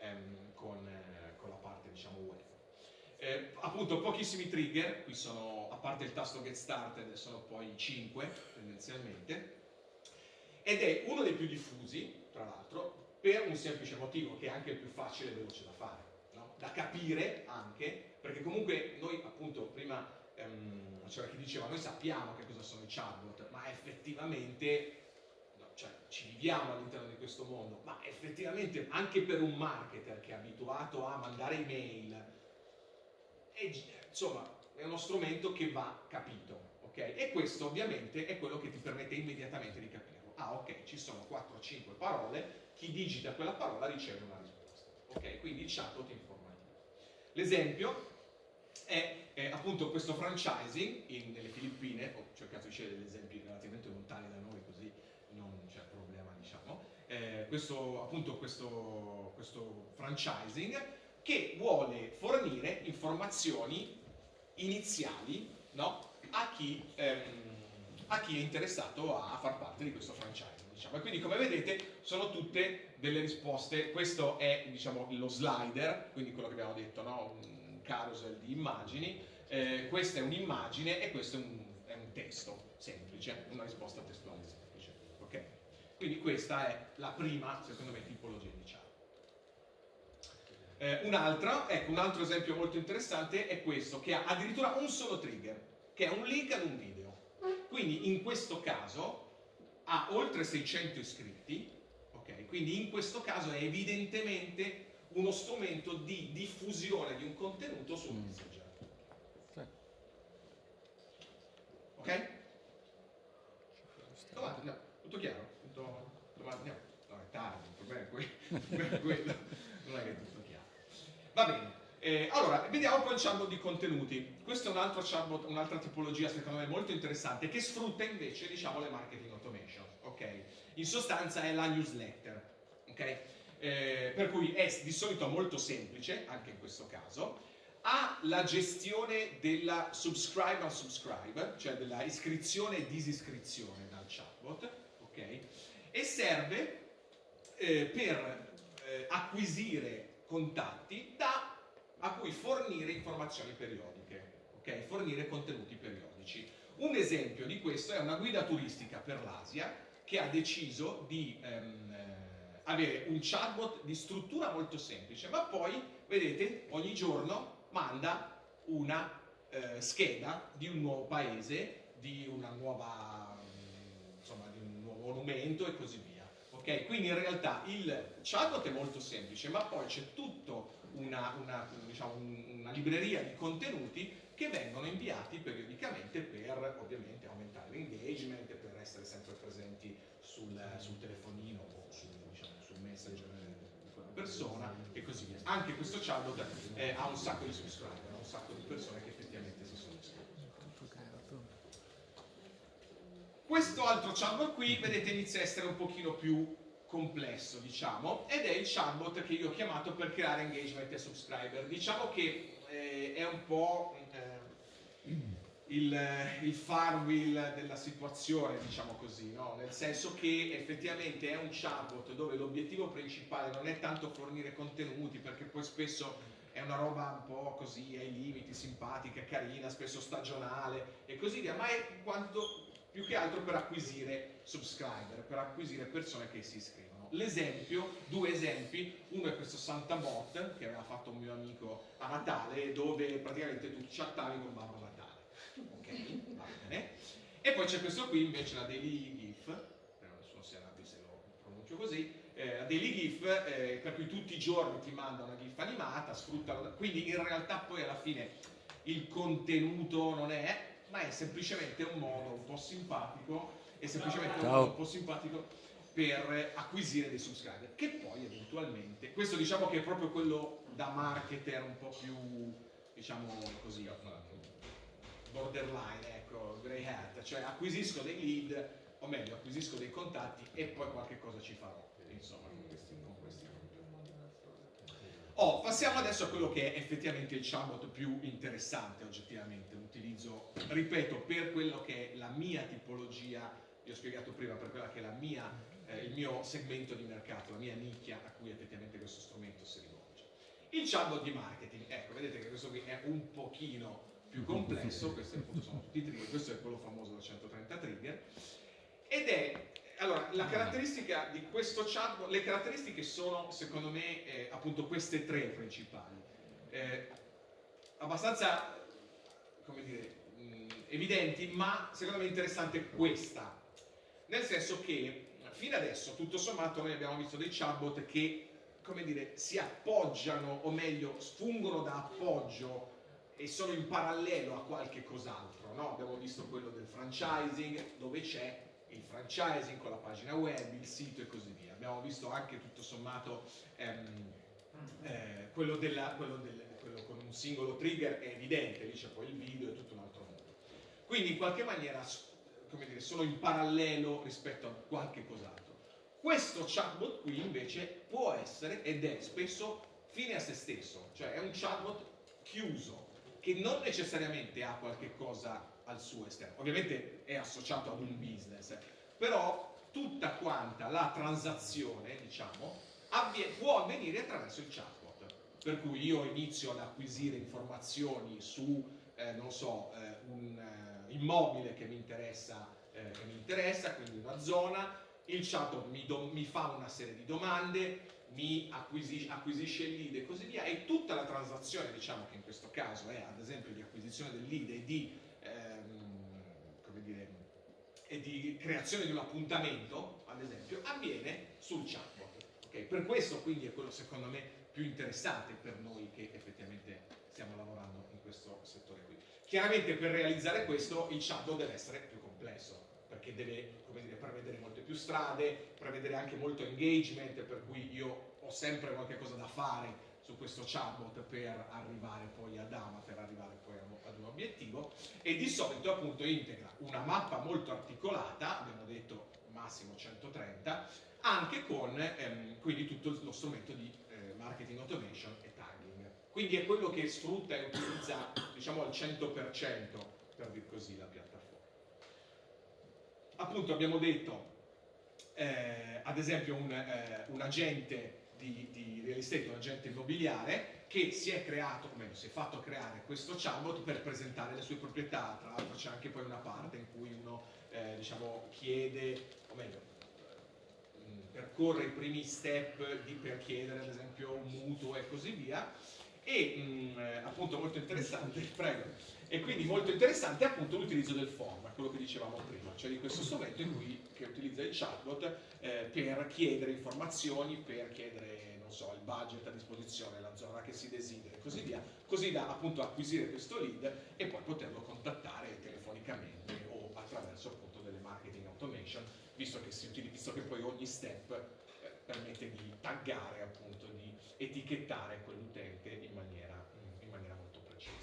la parte, diciamo, web. Appunto, pochissimi trigger, qui sono, a parte il tasto Get Started, sono poi 5 tendenzialmente, ed è uno dei più diffusi, tra l'altro, per un semplice motivo, che è anche il più facile e veloce da fare, no? Da capire anche, perché comunque noi, appunto, prima c'era chi diceva noi sappiamo che cosa sono i chatbot, ma effettivamente cioè, ci viviamo all'interno di questo mondo, ma effettivamente anche per un marketer che è abituato a mandare email, insomma, è uno strumento che va capito, ok? E questo ovviamente è quello che ti permette immediatamente di capirlo. Ah, ok, ci sono 4-5 parole, chi digita quella parola riceve una risposta, ok? Quindi il chatbot informativo. L'esempio è appunto questo franchising nelle Filippine. Ho cercato di scegliere degli esempi relativamente lontani da noi, così non c'è problema, diciamo. Questo franchising che vuole fornire informazioni iniziali, no, a chi è interessato a far parte di questo franchising. diciamo. E quindi come vedete sono tutte delle risposte. Questo è, diciamo, lo slider, quindi quello che abbiamo detto, no? Un carousel di immagini. Questa è un'immagine e questo è un testo semplice, una risposta testuale semplice. Ok? Quindi questa è la prima, secondo me, tipologia di chat. Un altro esempio molto interessante è questo, che ha addirittura un solo trigger, che è un link ad un video. Quindi in questo caso ha oltre 600 iscritti, ok? Quindi in questo caso è evidentemente uno strumento di diffusione di un contenuto su Messenger. Ok? Domande? No, tutto chiaro? Domande? No, è tardi, il problema è quello. Non è che è tutto chiaro. Va bene. Allora, vediamo poi il chatbot di contenuti. Questo è un altro chatbot, un'altra tipologia secondo me molto interessante che sfrutta invece, diciamo, le marketing automation. Ok? In sostanza è la newsletter. Ok? Per cui è di solito molto semplice, anche in questo caso. Ha la gestione della subscribe and subscribe, cioè della iscrizione e disiscrizione dal chatbot, ok? E serve per acquisire contatti a cui fornire informazioni periodiche, ok? Fornire contenuti periodici. Un esempio di questo è una guida turistica per l'Asia che ha deciso di avere un chatbot di struttura molto semplice, ma poi, vedete, ogni giorno manda una scheda di un nuovo paese, di una nuova, insomma, di un nuovo monumento e così via. Ok? Quindi in realtà il chatbot è molto semplice, ma poi c'è tutta diciamo, una libreria di contenuti che vengono inviati periodicamente per ovviamente aumentare l'engagement, per essere sempre presenti sul telefonino o sul messenger di quella persona e così via. Anche questo chatbot ha un sacco di subscriber, ha un sacco di persone che effettivamente si sono iscritte. Questo altro chatbot qui, vedete, inizia a essere un pochino più complesso, diciamo, ed è il chatbot che io ho chiamato per creare engagement e subscriber. Diciamo che è un po' il firewheel della situazione, diciamo così, no? Nel senso che effettivamente è un chatbot dove l'obiettivo principale non è tanto fornire contenuti, perché poi spesso è una roba un po' così ai limiti, simpatica, carina, spesso stagionale e così via, ma è più che altro per acquisire subscriber, per acquisire persone che si iscrivono. Due esempi, uno è questo SantaBot che aveva fatto un mio amico a Natale, dove praticamente tu chattavi con Babbo Natale. Ok, va bene. E poi c'è questo qui invece, la Daily GIF, non so se lo pronuncio così, la Daily GIF, per cui tutti i giorni ti manda una GIF animata, sfruttalo, quindi in realtà poi alla fine il contenuto non è, ma è semplicemente un modo un po' simpatico, per acquisire dei subscriber, che poi eventualmente, questo diciamo che è proprio quello da marketer un po' più, diciamo così, borderline, ecco, grey hat, cioè acquisisco dei lead, o meglio, acquisisco dei contatti e poi qualche cosa ci farò, insomma, con questi passiamo adesso a quello che è effettivamente il chatbot più interessante oggettivamente, l'utilizzo, ripeto, per quello che è la mia tipologia, vi ho spiegato prima, per quella che è il mio segmento di mercato, la mia nicchia a cui effettivamente questo strumento si rivolge. Il chatbot di marketing, ecco, vedete che questo qui è un pochino più complesso, questi appunto sono tutti i trigger, questo è quello famoso da 130 trigger, ed è, allora, la caratteristica di questo chatbot, le caratteristiche sono, secondo me, appunto queste tre principali. Abbastanza, come dire, evidenti, ma secondo me interessante questa, nel senso che fino adesso, tutto sommato, noi abbiamo visto dei chatbot che, come dire, si appoggiano, o meglio, fungono da appoggio e sono in parallelo a qualche cos'altro, no? Abbiamo visto quello del franchising, dove c'è il franchising con la pagina web, il sito e così via. Abbiamo visto anche, tutto sommato, quello con un singolo trigger è evidente, lì c'è poi il video e tutto un altro mondo. Quindi in qualche maniera, come dire, sono in parallelo rispetto a qualche cos'altro. Questo chatbot qui invece può essere, ed è spesso, fine a se stesso, cioè è un chatbot chiuso, che non necessariamente ha qualche cosa al suo esterno. Ovviamente è associato ad un business, però tutta quanta la transazione, diciamo, può avvenire attraverso il chatbot. Per cui io inizio ad acquisire informazioni su, non so, un immobile che mi interessa, quindi una zona, il chatbot mi fa una serie di domande, mi acquisisce il lead e così via, e tutta la transazione, diciamo che in questo caso è ad esempio di acquisizione del lead e di, come dire, e di creazione di un appuntamento, ad esempio, avviene sul chatbot. Okay? Per questo quindi è quello secondo me più interessante per noi che effettivamente stiamo lavorando in questo settore qui. Chiaramente per realizzare questo il chatbot deve essere più complesso, perché deve, come dire, prevedere molte più strade, prevedere anche molto engagement, per cui io ho sempre qualche cosa da fare su questo chatbot per arrivare poi ad AMA, per arrivare poi ad un obiettivo, e di solito appunto integra una mappa molto articolata, abbiamo detto massimo 130, anche con quindi tutto lo strumento di marketing automation e tagging. Quindi è quello che sfrutta e utilizza, diciamo, al 100%, per dir così, la piattaforma. Appunto abbiamo detto, ad esempio, un agente di real estate, un agente immobiliare, che si è creato, o meglio, si è fatto creare questo chatbot per presentare le sue proprietà. Tra l'altro c'è anche poi una parte in cui uno, diciamo, chiede, o meglio, percorre i primi step per chiedere ad esempio un mutuo e così via, e appunto molto interessante, prego, e quindi molto interessante appunto l'utilizzo del form, quello che dicevamo prima, cioè di questo strumento in cui, che utilizza il chatbot per chiedere informazioni, per chiedere, non so, il budget a disposizione, la zona che si desidera e così via, così da appunto acquisire questo lead e poi poterlo contattare telefonicamente o attraverso appunto delle marketing automation, visto che poi ogni step permette di taggare, appunto, di etichettare quell'utente in maniera molto precisa.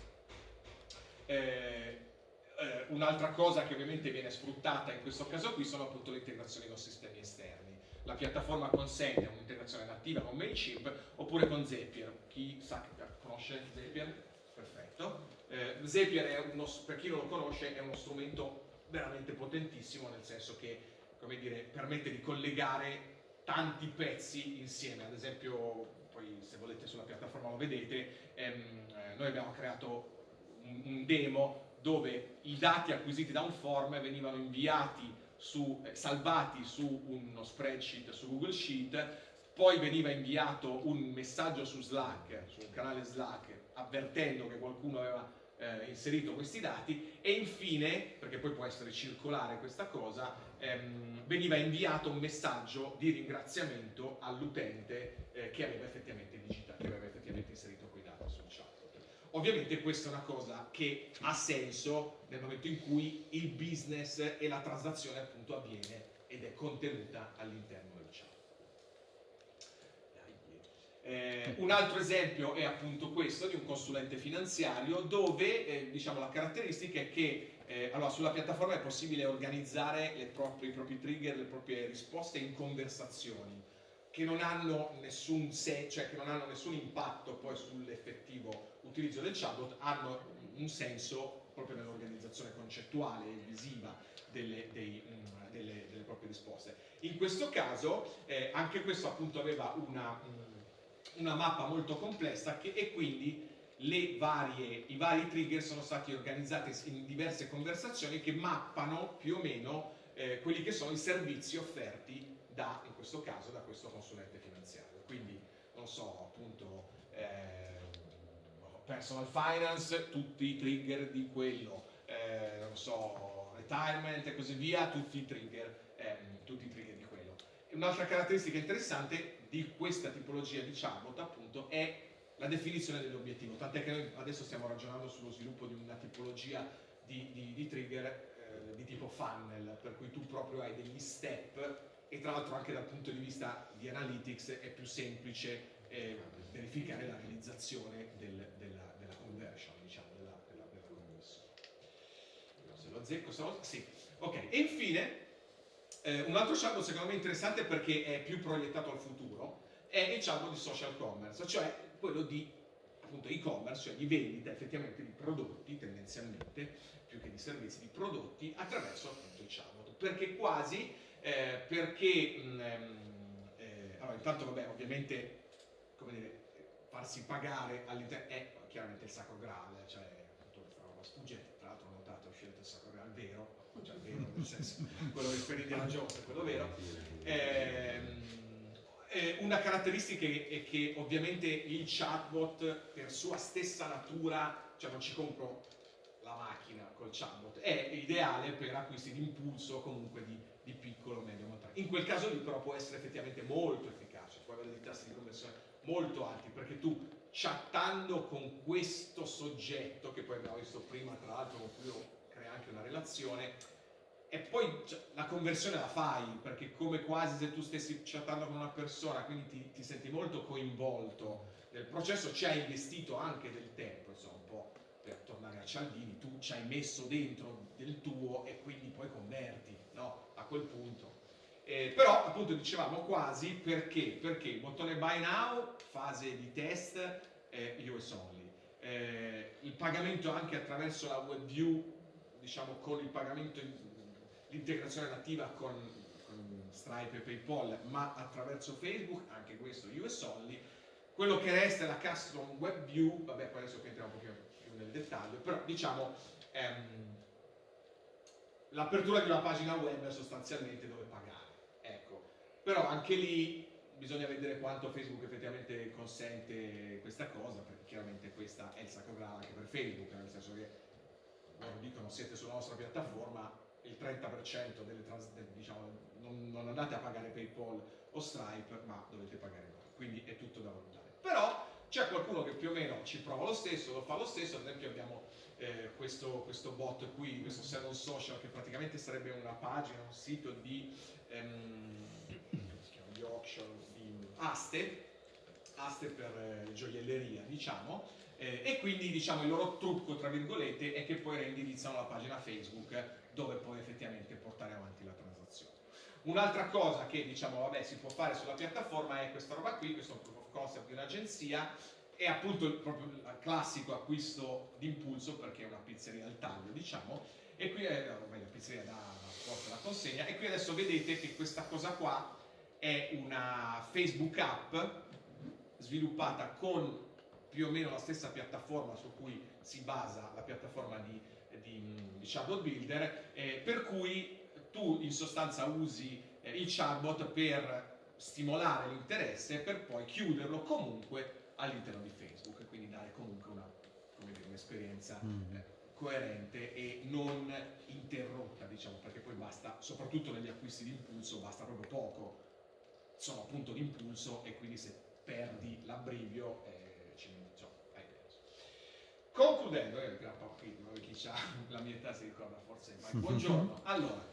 Un'altra cosa che ovviamente viene sfruttata in questo caso qui sono appunto le integrazioni con sistemi esterni. La piattaforma consente un'integrazione nativa con Mailchimp oppure con Zapier. Chi sa, conosce Zapier? Perfetto. Zapier è per chi non lo conosce, è uno strumento veramente potentissimo, nel senso che, come dire, permette di collegare tanti pezzi insieme. Ad esempio, poi se volete sulla piattaforma lo vedete, noi abbiamo creato un demo dove i dati acquisiti da un form venivano inviati salvati su uno spreadsheet su Google Sheet, poi veniva inviato un messaggio su Slack, su un canale Slack, avvertendo che qualcuno aveva inserito questi dati, e infine, perché poi può essere circolare questa cosa, veniva inviato un messaggio di ringraziamento all'utente che aveva effettivamente inserito quei dati sul chat. Ovviamente questa è una cosa che ha senso nel momento in cui il business e la transazione appunto avviene ed è contenuta all'interno del chat. Un altro esempio è appunto questo di un consulente finanziario dove diciamo la caratteristica è che allora, sulla piattaforma è possibile organizzare i propri trigger, le proprie risposte in conversazioni che non hanno nessun cioè che non hanno nessun impatto poi sull'effettivo utilizzo del chatbot, hanno un senso proprio nell'organizzazione concettuale e visiva delle proprie risposte. In questo caso anche questo appunto aveva una mappa molto complessa e quindi i vari trigger sono stati organizzati in diverse conversazioni che mappano più o meno quelli che sono i servizi offerti in questo caso da questo consulente finanziario. Quindi, non so, appunto, personal finance, tutti i trigger di quello, non so, retirement e così via, tutti i trigger di quello. Un'altra caratteristica interessante di questa tipologia di chatbot, appunto, è la definizione dell'obiettivo, tant'è che noi adesso stiamo ragionando sullo sviluppo di una tipologia di trigger di tipo funnel, per cui tu proprio hai degli step, e tra l'altro anche dal punto di vista di analytics è più semplice verificare la realizzazione della conversion, diciamo, della commissione. Se lo azzecco stavolta? Sì. Ok, e infine un altro chatbot secondo me interessante perché è più proiettato al futuro è il chatbot di social commerce, cioè quello di appunto e-commerce, cioè di vendita effettivamente di prodotti, tendenzialmente più che di servizi, di prodotti attraverso appunto il chatbot, perché quasi perché allora, intanto vabbè, ovviamente, come dire, farsi pagare all'interno è chiaramente il sacro grado, cioè appunto questa roba sfuggente. Tra l'altro ho notato, ho scelto il sacro grado vero, cioè vero nel senso quello per Indiana Jones è quello vero. Una caratteristica è che ovviamente il chatbot per sua stessa natura, cioè non ci compro la macchina col chatbot, è ideale per acquisti di impulso, comunque di piccolo medio montaggio. In quel caso lì però può essere effettivamente molto efficace, può avere dei tassi di conversione molto alti, perché tu chattando con questo soggetto, che poi abbiamo visto prima tra l'altro con cui crea anche una relazione, e poi la conversione la fai, perché come quasi se tu stessi chattando con una persona, quindi ti senti molto coinvolto nel processo, ci hai investito anche del tempo, insomma, un po' per tornare a Cialdini, tu ci hai messo dentro del tuo e quindi poi converti, no? A quel punto. Però appunto dicevamo quasi perché il bottone Buy Now, fase di test, US only. Il pagamento anche attraverso la WebView, diciamo con il pagamento, l'integrazione nativa con Stripe e PayPal, ma attraverso Facebook, anche questo US only. Quello che resta è la custom WebView, vabbè poi adesso entriamo un pochino più nel dettaglio, però diciamo l'apertura di una pagina web sostanzialmente dove pagare. Ecco. Però anche lì bisogna vedere quanto Facebook effettivamente consente questa cosa, perché chiaramente questa è il sacro grado anche per Facebook, nel senso che loro dicono siete sulla nostra piattaforma, il 30% diciamo, non andate a pagare PayPal o Stripe, ma dovete pagare voi, quindi è tutto da valutare. Però c'è qualcuno che più o meno ci prova lo stesso, lo fa lo stesso, ad esempio abbiamo questo bot qui, questo Seven Social, che praticamente sarebbe una pagina, un sito di di auction, di aste per gioielleria, diciamo, e quindi diciamo il loro trucco, tra virgolette, è che poi reindirizzano la pagina Facebook dove poi effettivamente portare avanti la transazione. Un'altra cosa che diciamo vabbè si può fare sulla piattaforma è questa roba qui, questo è un proof of concept di un'agenzia, è appunto proprio il classico acquisto d'impulso, perché è una pizzeria al taglio, diciamo, e qui è la pizzeria da porta la consegna, e qui adesso vedete che questa cosa qua è una Facebook app sviluppata con più o meno la stessa piattaforma su cui si basa la piattaforma di chatbot builder, per cui tu in sostanza usi il chatbot per stimolare l'interesse per poi chiuderlo comunque all'interno di Facebook, quindi dare comunque un'esperienza coerente e non interrotta, diciamo, perché poi basta, soprattutto negli acquisti di impulso, basta proprio poco, sono appunto d'impulso e quindi se perdi l'abbrivio hai perso. Concludendo, chi ha la mia età si ricorda forse, ma buongiorno. Allora,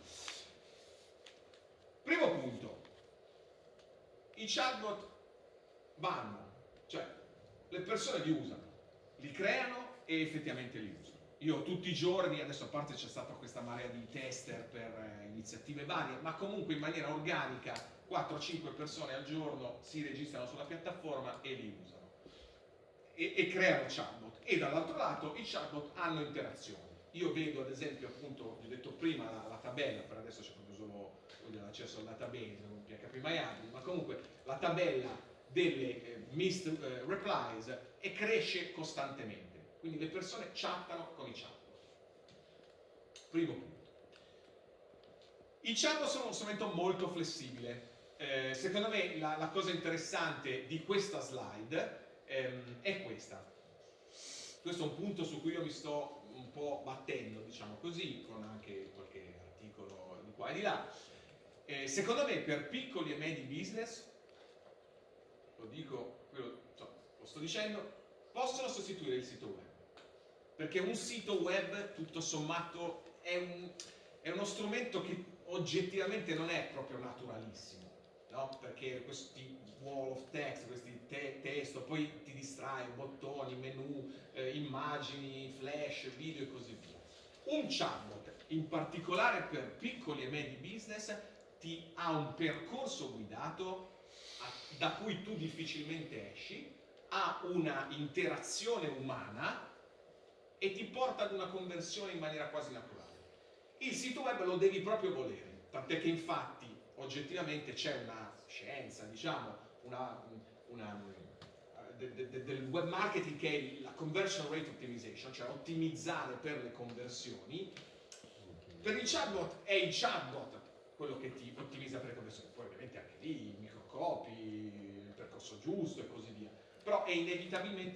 primo punto, i chatbot vanno, cioè le persone li usano, li creano e effettivamente li usano. Io tutti i giorni, adesso a parte c'è stata questa marea di tester per iniziative varie, ma comunque in maniera organica 4-5 persone al giorno si registrano sulla piattaforma e li usano e creano chatbot, e dall'altro lato i chatbot hanno interazioni. Io vedo ad esempio, appunto, vi ho detto prima la tabella, per adesso c'è proprio solo l'accesso al database, non PHP ma comunque la tabella delle missed replies e cresce costantemente, quindi le persone chattano con i chatbot. Primo punto. I chatbot sono uno strumento molto flessibile. Secondo me la cosa interessante di questa slide è questa. Questo è un punto su cui io mi sto un po' battendo, diciamo così, con anche qualche articolo di qua e di là. Secondo me per piccoli e medi business, lo dico, lo sto dicendo, possono sostituire il sito web. Perché un sito web, tutto sommato, è uno strumento che oggettivamente non è proprio naturalissimo, no? Perché questi wall of text, questi testo, poi ti distrae, bottoni, menu, immagini, flash, video e così via. Un chatbot, in particolare per piccoli e medi business, ti ha un percorso guidato da cui tu difficilmente esci, ha una interazione umana e ti porta ad una conversione in maniera quasi naturale. Il sito web lo devi proprio volere, tant'è che infatti oggettivamente c'è una scienza, diciamo, del web marketing che è la conversion rate optimization, cioè ottimizzare per le conversioni. Per il chatbot è il chatbot quello che ti ottimizza per le conversioni, poi ovviamente anche lì i microcopi, il percorso giusto e così via, però è inevitabilmente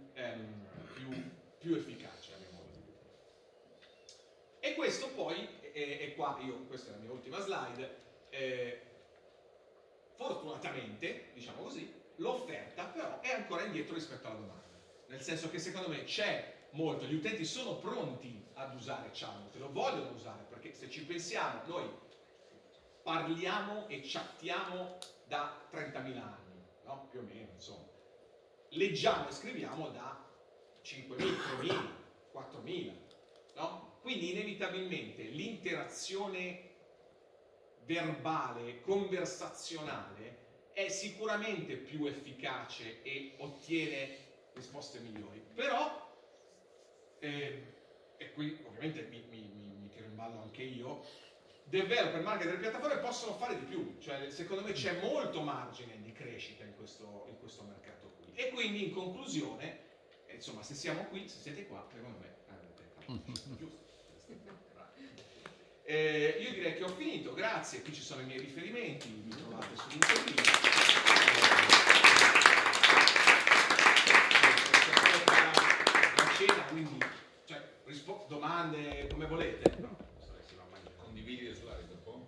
più efficace a mio modo di vedere. E questo poi, e qua questa è la mia ultima slide, fortunatamente, diciamo così, l'offerta però è ancora indietro rispetto alla domanda, nel senso che secondo me c'è molto, gli utenti sono pronti ad usare chatbot, lo vogliono usare, perché se ci pensiamo, noi parliamo e chattiamo da 30.000 anni, no? Più o meno, insomma. Leggiamo e scriviamo da 5.000, 3.000, 4.000, no? Quindi inevitabilmente l'interazione verbale, conversazionale, è sicuramente più efficace e ottiene risposte migliori. Però, e qui ovviamente mi tiro in ballo anche io, developer, marketer e piattaforme possono fare di più, cioè secondo me c'è molto margine di crescita in questo mercato qui. E quindi in conclusione, insomma, se siamo qui, se siete qua, secondo me avete fatto giusto. Io direi che ho finito, grazie, qui ci sono i miei riferimenti, mi trovate su LinkedIn. La cena, quindi cioè, domande come volete. No. Condividi le slide un po'?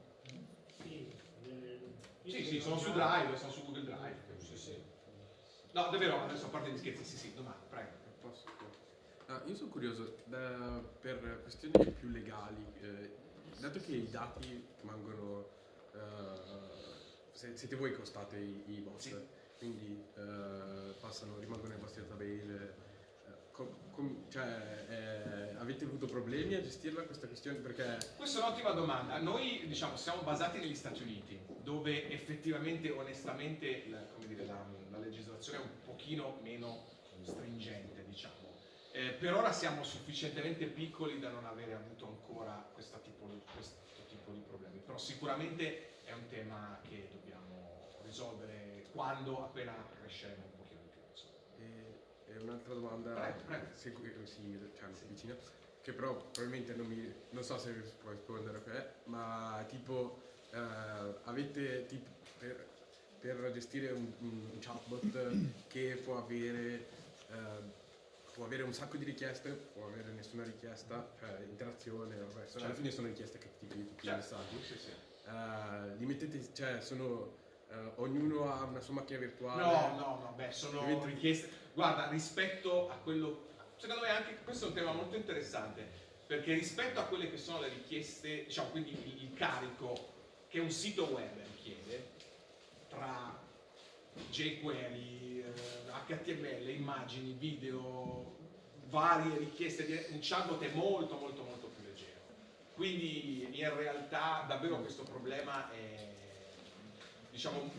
Sì, sono su Drive, sono su Google Drive. Sì. No, davvero, adesso a parte gli scherzi, sì, domande, prego. Posso? Io sono curioso, per questioni più legali, dato che i dati rimangono, siete voi che hostate i bot, sì. Quindi rimangono nei vostri database, avete avuto problemi a gestirla questa questione? Perché... Questa è un'ottima domanda. Noi diciamo siamo basati negli Stati Uniti, dove effettivamente, onestamente, la legislazione è un pochino meno stringente, diciamo. Per ora siamo sufficientemente piccoli da non avere avuto ancora questo tipo di problemi, però sicuramente è un tema che dobbiamo risolvere appena cresceremo un pochino di più. E un'altra domanda, prego. vicina, che però probabilmente non so se puoi rispondere a te, ma tipo avete tipo per gestire un chatbot che può avere un sacco di richieste, può avere nessuna richiesta, cioè interazione, vabbè, certo. Alla fine sono richieste che tutti i messaggi. Sì. Li mettete, cioè sono ognuno ha una sua macchina virtuale. No, sono richieste. Guarda, rispetto a quello, secondo me anche questo è un tema molto interessante, perché rispetto a quelle che sono le richieste, diciamo, quindi il carico che un sito web richiede tra jQuery, HTML, immagini, video, varie richieste, un chatbot è molto più leggero. Quindi in realtà davvero questo problema è, diciamo,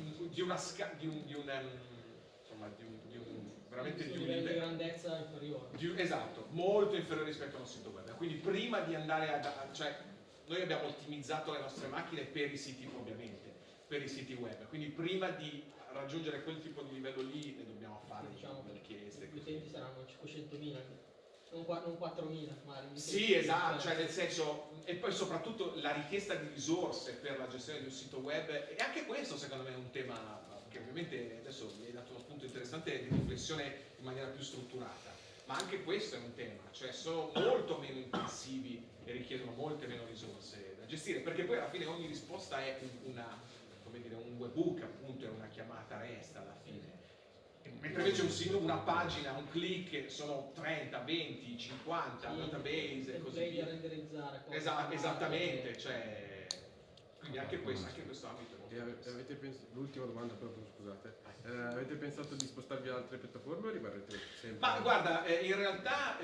veramente di un livello di grandezza inferiore. Esatto, molto inferiore rispetto a un sito web. Quindi prima di andare cioè noi abbiamo ottimizzato le nostre macchine per i siti, ovviamente, per i siti web. Quindi prima di raggiungere quel tipo di livello lì ne dobbiamo fare, diciamo, richieste. Gli utenti saranno 500.000, non 4.000 magari. Sì, esatto, cioè nel senso, e poi soprattutto la richiesta di risorse per la gestione di un sito web, e anche questo secondo me è un tema che ovviamente adesso mi hai dato uno spunto interessante di riflessione in maniera più strutturata, ma anche questo è un tema, cioè sono molto meno intensivi e richiedono molte meno risorse da gestire, perché poi alla fine ogni risposta è un webhook, appunto, è una chiamata REST alla fine. Mentre invece un sito, una pagina, un click sono 30, 20, 50 database e così via. Renderizzare, esattamente, cioè, quindi anche questo ambito è molto l'ultima domanda proprio, scusate. Avete pensato di spostarvi a altre piattaforme o rimarrete sempre? Ma guarda, in realtà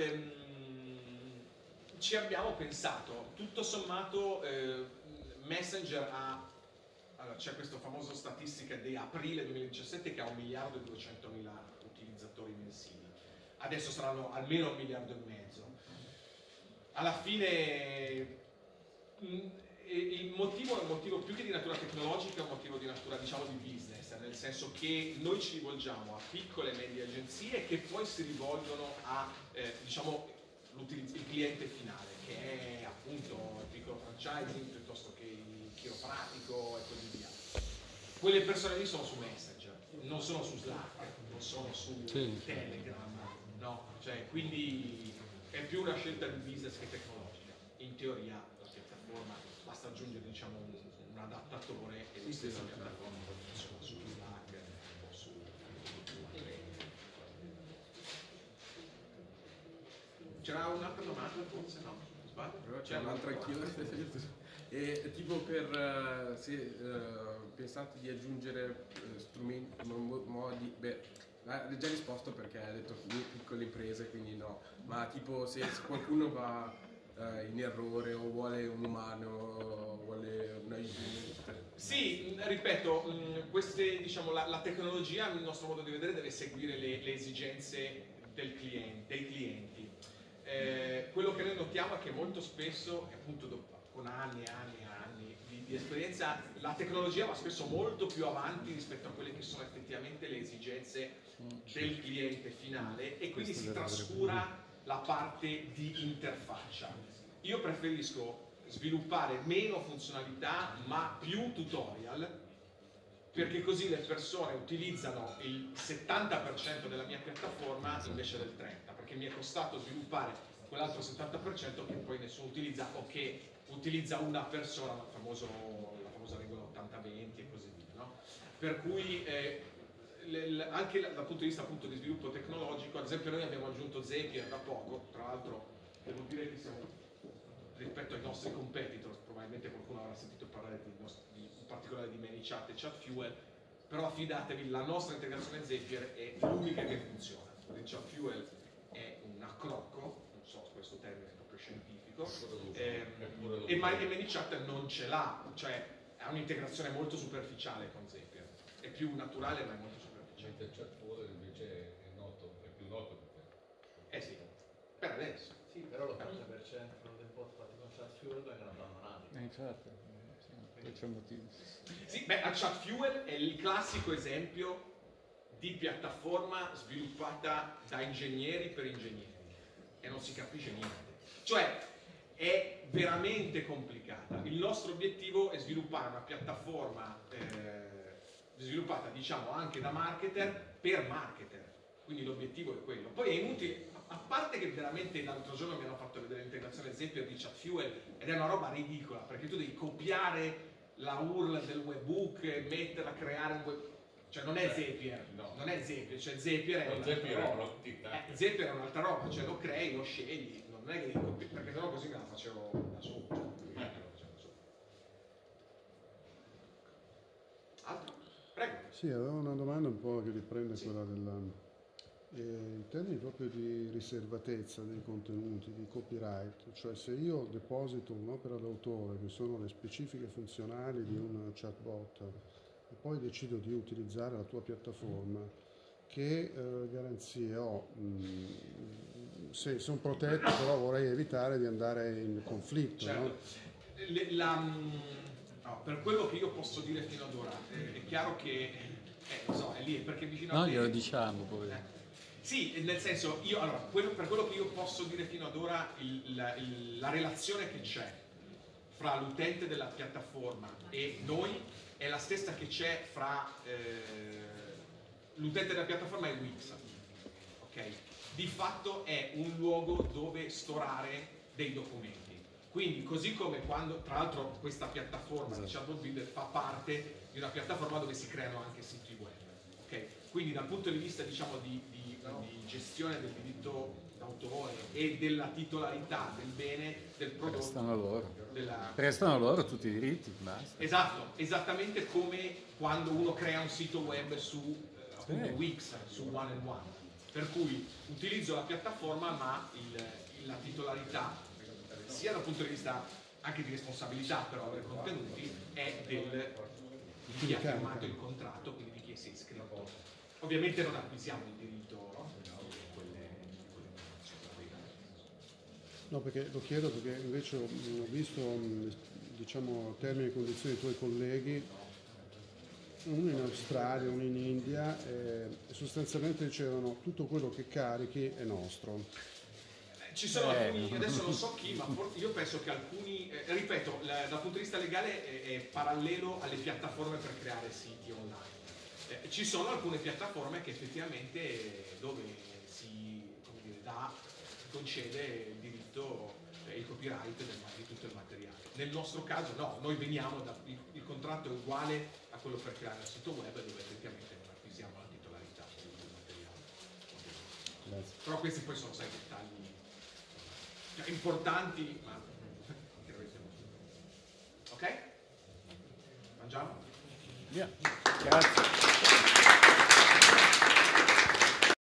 ci abbiamo pensato, tutto sommato Messenger allora, c'è questa famosa statistica di aprile 2017 che ha 1.200.000 utilizzatori mensili. Adesso saranno almeno 1,5 miliardi. Alla fine il motivo è un motivo più che di natura tecnologica, è un motivo di natura, diciamo, di business, nel senso che noi ci rivolgiamo a piccole e medie agenzie che poi si rivolgono a, diciamo, il cliente finale, che è appunto il piccolo franchising piuttosto che il chiropratico e così via. Quelle persone lì sono su Messenger, non sono su Slack, non sono su Telegram, no? Cioè, quindi è più una scelta di business che tecnologica. In teoria la piattaforma basta aggiungere, diciamo, un adattatore e la stessa piattaforma poi funziona su Slack o su C'era un'altra domanda, forse no? Sbaglio? Però c'è un'altra anch'io. E tipo per se pensate di aggiungere strumenti, modi, beh, hai già risposto perché hai detto piccole imprese, quindi no, ma tipo se qualcuno va in errore o vuole un umano, vuole un aiuto. Sì, ripeto, diciamo, la tecnologia, nel nostro modo di vedere, deve seguire le esigenze dei clienti. Quello che noi notiamo è che molto spesso, appunto con anni e anni e anni di esperienza, la tecnologia va spesso molto più avanti rispetto a quelle che sono effettivamente le esigenze del cliente finale e quindi si trascura la parte di interfaccia. Io preferisco sviluppare meno funzionalità ma più tutorial, perché così le persone utilizzano il 70% della mia piattaforma invece del 30%, perché mi è costato sviluppare quell'altro 70% che poi nessuno utilizza o che utilizza una persona, la famosa regola 80-20 e così via, no? Per cui anche dal punto di vista appunto di sviluppo tecnologico, ad esempio noi abbiamo aggiunto Zapier da poco, tra l'altro devo dire che siamo, rispetto ai nostri competitor, probabilmente qualcuno avrà sentito parlare in particolare di ManyChat e ChatFuel, però fidatevi, la nostra integrazione Zapier è l'unica che funziona. Il ChatFuel è un accrocco, non so se questo termine è proprio scientifico, e ManyChat non ce l'ha, cioè ha un'integrazione molto superficiale con Zapier, è più naturale ma è molto superficiale. Il ChatFuel invece è più noto per te. Sì, per adesso. Sì, però l'80% del bot fatti con ChatFuel vengono abbandonati. Infatti, sì, c'è un motivo. Sì, beh, ChatFuel è il classico esempio di piattaforma sviluppata da ingegneri per ingegneri e non si capisce niente. Cioè, è veramente complicata. Il nostro obiettivo è sviluppare una piattaforma sviluppata, diciamo, anche da marketer per marketer. Quindi l'obiettivo è quello. Poi è inutile, a parte che veramente l'altro giorno mi hanno fatto vedere l'integrazione Zapier di ChatFuel ed è una roba ridicola, perché tu devi copiare la URL del webbook e metterla a creare un web. Cioè non è Zapier, no. Non è Zapier, cioè Zapier è un'altra roba. Zapier è un'altra roba, cioè lo crei, lo scegli, non è che devi copiare, perché sennò così me la facevo da solo. Altro? Prego. Sì, avevo una domanda un po' che riprende quella della... in termini proprio di riservatezza dei contenuti, di copyright, cioè se io deposito un'opera d'autore che sono le specifiche funzionali di un chatbot e poi decido di utilizzare la tua piattaforma, che garanzie ho? Se sono protetto, però vorrei evitare di andare in conflitto. Certo. No? No, per quello che io posso dire fino ad ora, è chiaro che, lo so, è lì, perché vicino a No, te... glielo diciamo poi. Sì, nel senso, per quello che io posso dire fino ad ora, la relazione che c'è fra l'utente della piattaforma e noi è la stessa che c'è fra l'utente della piattaforma e Wix. Ok? Di fatto è un luogo dove storare dei documenti. Quindi, così come quando, tra l'altro, questa piattaforma di Chatbot Builder fa parte di una piattaforma dove si creano anche siti web. Ok? Quindi, dal punto di vista, diciamo, di gestione del diritto d'autore e della titolarità del bene, del prodotto. Prestano loro tutti i diritti, basta. Esatto, esattamente come quando uno crea un sito web su appunto, Wix, su One and One. Per cui utilizzo la piattaforma, ma la titolarità, sia dal punto di vista anche di responsabilità per avere contenuti, è di chi ha firmato il contratto, quindi di chi si è iscritto. Ovviamente non acquisiamo il diritto di quelle informazioni. No, perché lo chiedo perché invece ho visto diciamo, termini e condizioni dei tuoi colleghi, uno in Australia, uno in India, e sostanzialmente dicevano tutto quello che carichi è nostro. Ci sono alcuni, adesso non so chi, ma io penso che alcuni, ripeto, dal punto di vista legale è parallelo alle piattaforme per creare siti online. Ci sono alcune piattaforme che effettivamente dove si, come dire, concede il diritto, il copyright di tutto il materiale. Nel nostro caso no, noi veniamo il contratto è uguale a quello per creare un sito web dove effettivamente non acquisiamo la titolarità del materiale. Grazie. Però questi poi sono, sai, dettagli importanti, ma che noi siamo. Ok? Mangiamo? Via. Grazie.